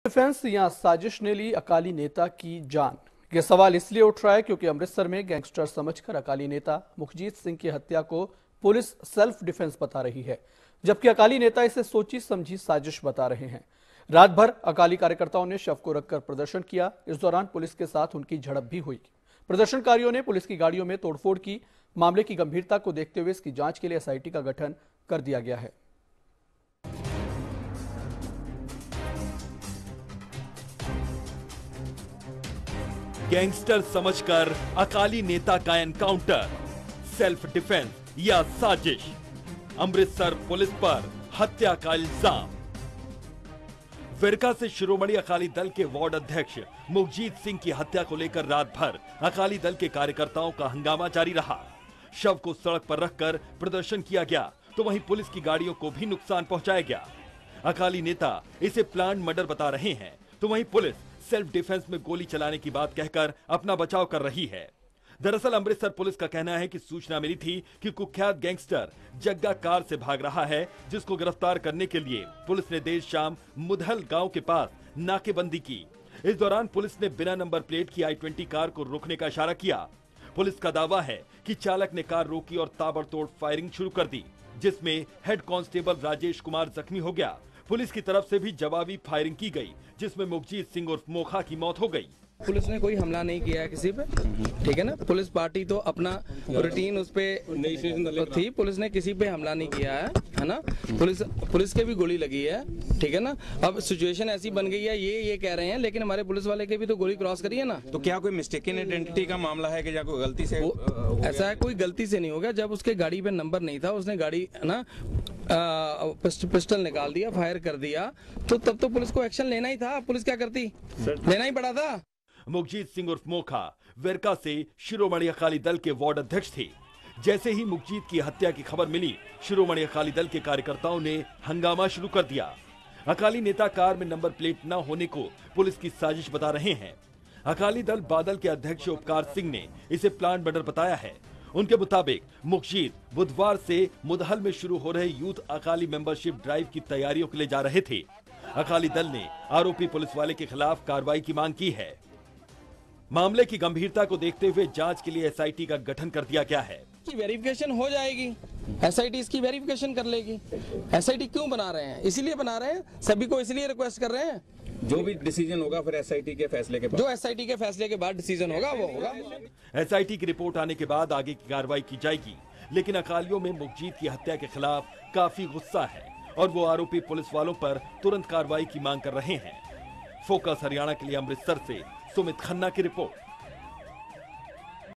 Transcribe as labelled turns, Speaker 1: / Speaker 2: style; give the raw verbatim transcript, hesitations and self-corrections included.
Speaker 1: Defence या साजिश ने ली अकाली नेता की जान। यह सवाल इसलिए उठ रहा है क्योंकि अमृतसर में गैंगस्टर समझकर अकाली नेता मुखजीत सिंह की हत्या को पुलिस सेल्फ डिफेंस बता रही है, जबकि अकाली नेता इसे सोची समझी साजिश बता रहे हैं। रात भर अकाली कार्यकर्ताओं ने शव को रखकर प्रदर्शन किया। इस दौरान पुलिस के साथ उनकी झड़प भी हुई। प्रदर्शनकारियों ने पुलिस की गाड़ियों में तोड़फोड़ की। मामले की गंभीरता को देखते हुए इसकी जांच के लिए एस आई टी का गठन कर दिया गया है।
Speaker 2: गैंगस्टर समझकर अकाली नेता का एनकाउंटर, सेल्फ डिफेंस या साजिश, अमृतसर पुलिस पर हत्या का इल्जाम। विरका से शिरोमणि अकाली दल के वार्ड अध्यक्ष मुखजीत सिंह की हत्या को लेकर रात भर अकाली दल के कार्यकर्ताओं का हंगामा जारी रहा। शव को सड़क पर रखकर प्रदर्शन किया गया तो वहीं पुलिस की गाड़ियों को भी नुकसान पहुंचाया गया। अकाली नेता इसे प्लान मर्डर बता रहे हैं तो वहीं पुलिस सेल्फ डिफेंस में गोली चलाने की बात कहकर अपना बचाव कर रही है। दरअसल अमृतसर पुलिस का कहना है कि सूचना मिली थी कि कुख्यात गैंगस्टर जग्गा कार से भाग रहा है, जिसको गिरफ्तार करने के लिए पुलिस ने देर शाम मुधल गांव के पास नाकेबंदी की। इस दौरान पुलिस ने बिना नंबर प्लेट की आई ट्वेंटी कार को रोकने का इशारा किया। पुलिस का दावा है कि चालक ने कार रोकी और ताबड़तोड़ फायरिंग शुरू कर दी, जिसमें हेड कांस्टेबल राजेश कुमार जख्मी हो गया। पुलिस की तरफ से भी जवाबी फायरिंग की गई, जिसमें मुखजीत सिंह उर्फ मोखा की मौत हो गई।
Speaker 3: पुलिस ने कोई हमला नहीं किया है किसी पे, ठीक है ना। पुलिस पार्टी तो अपना रूटीन उस पे थी, पुलिस ने किसी पे हमला नहीं किया है, है ना। पुलिस पुलिस के भी गोली लगी है, ठीक है ना। अब सिचुएशन ऐसी बन गई है, ये ये कह रहे हैं, लेकिन हमारे पुलिस वाले के भी तो गोली क्रॉस करी है ना।
Speaker 4: तो क्या कोई मिस्टेकन आइडेंटिटी का मामला है कि या कोई गलती से?
Speaker 3: ऐसा है, कोई गलती से नहीं हो गया। जब उसके गाड़ी पे नंबर नहीं था, उसने गाड़ी है ना पिस्टल निकाल दिया, फायर कर दिया, तो तब तो पुलिस को एक्शन लेना ही था। पुलिस क्या करती, लेना ही पड़ा था।
Speaker 2: मुखजीत सिंह उर्फ मोखा विरका से शिरोमणि अकाली दल के वार्ड अध्यक्ष थे। जैसे ही मुखजीत की हत्या की खबर मिली, शिरोमणि अकाली दल के कार्यकर्ताओं ने हंगामा शुरू कर दिया। अकाली नेता कार में नंबर प्लेट न होने को पुलिस की साजिश बता रहे हैं। अकाली दल बादल के अध्यक्ष उपकार सिंह ने इसे प्लान मर्डर बताया है। उनके मुताबिक मुखजीत बुधवार से मुदहल में शुरू हो रहे यूथ अकाली मेंबरशिप ड्राइव की तैयारियों के लिए जा रहे थे। अकाली दल ने आरोपी पुलिस वाले के खिलाफ कार्रवाई की मांग की है। मामले की गंभीरता को देखते हुए जांच के लिए एस आई टी का गठन कर दिया गया है।
Speaker 3: वेरिफिकेशन हो जाएगी, एस आई टी इसकी वेरिफिकेशन कर लेगी। एस आई टी क्यों बना रहे हैं? इसीलिए बना रहे हैं, सभी को इसलिए रिक्वेस्ट कर रहे हैं।
Speaker 4: जो भी डिसीजन होगा फिर एस आई टी के फैसले के बाद,
Speaker 3: जो एस आई टी के फैसले के बाद डिसीजन होगा वो होगा।
Speaker 2: एस आई टी की रिपोर्ट आने के बाद आगे की कार्रवाई की जाएगी। लेकिन अकालियों में मुखजीत की हत्या के खिलाफ काफी गुस्सा है और वो आरोपी पुलिस वालों पर तुरंत कार्रवाई की मांग कर रहे हैं। फोकस हरियाणा के लिए अमृतसर से सुमित खन्ना की रिपोर्ट।